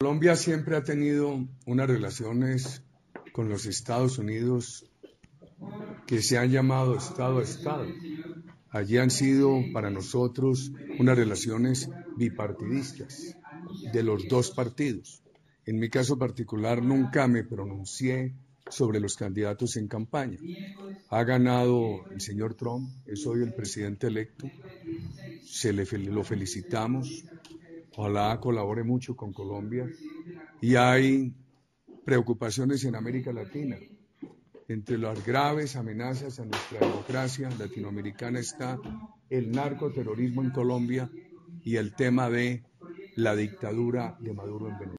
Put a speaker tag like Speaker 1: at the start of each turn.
Speaker 1: Colombia siempre ha tenido unas relaciones con los Estados Unidos que se han llamado Estado a Estado. Allí han sido para nosotros unas relaciones bipartidistas de los dos partidos. En mi caso particular nunca me pronuncié sobre los candidatos en campaña. Ha ganado el señor Trump, es hoy el presidente electo, lo felicitamos, ojalá colabore mucho con Colombia y hay preocupaciones en América Latina. Entre las graves amenazas a nuestra democracia latinoamericana está el narcoterrorismo en Colombia y el tema de la dictadura de Maduro en Venezuela.